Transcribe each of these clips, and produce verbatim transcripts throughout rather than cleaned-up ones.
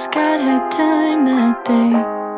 God had time that day.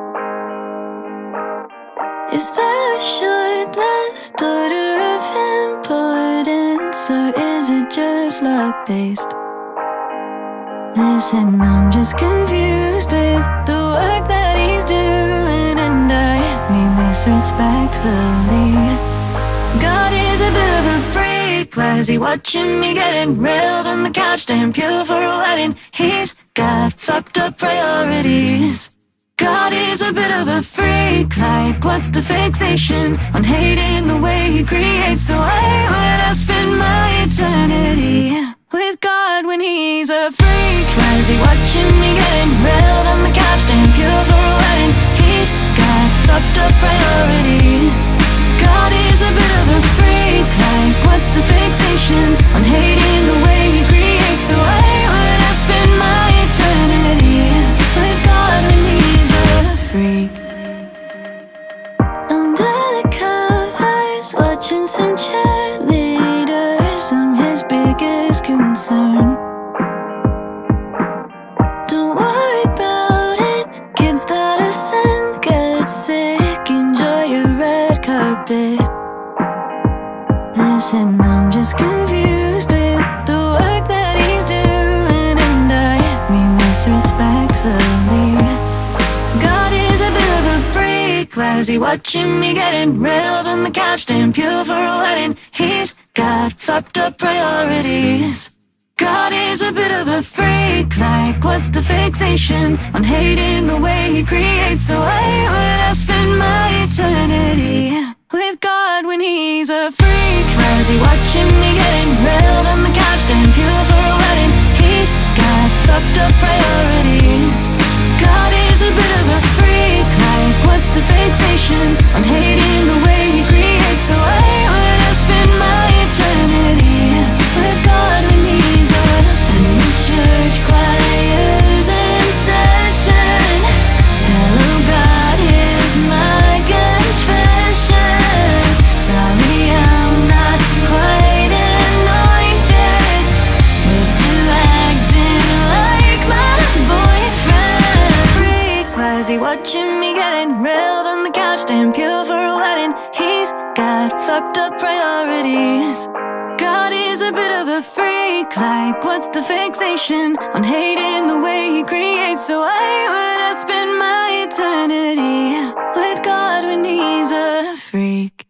Is there a shortlist order of importance, or is it just luck-based? Listen, I'm just confused with the work that he's doing, and I mean this respectfully. God is a bit of a freak. Why is he watching me getting railed on the couch, staying pure for a wedding? He's got fucked up priorities. God is a bit of a freak. Like, what's the fixation on hating the way he creates? So why would I spend my eternity with God when he's a freak? Why is he watching me getting railed on the couch, staying pure for a wedding? He's got fucked up priorities. God is a bit of a freak. Like, what's the fixation on hating the way he creates? So why would I spend my eternity with God when he's a freak? Under the covers, watching some cheerleaders, I'm his biggest concern. Don't worry about it, kids that are sent get sick. Enjoy your red carpet. Listen, I'm just confused with the work that he's doing, and I mean this respectfully. God is a bit of a freak. Why is he watching me getting railed on the couch, staying pure for a wedding? He's got fucked up priorities. God is a bit of a freak. Like, what's the fixation on hating the way he creates? So why would I spend my eternity with God when he's a freak? Why is he watching me getting railed on the couch, staying pure for a wedding? He's got fucked up priorities. God is a bit of a freak. Like, what's the fixation on hating the way he creates? So why would I spend my eternity with God when he's a and the church choirs in session? Hello God, here's my confession. Sorry I'm not quite anointed, but to acting like my boyfriend. Freak, why is he watching me getting railed on the couch, staying pure for a wedding? He's got fucked up priorities. God is a bit of a freak. Like, what's the fixation on hating the way he creates? So why would I spend my eternity with God when he's a freak?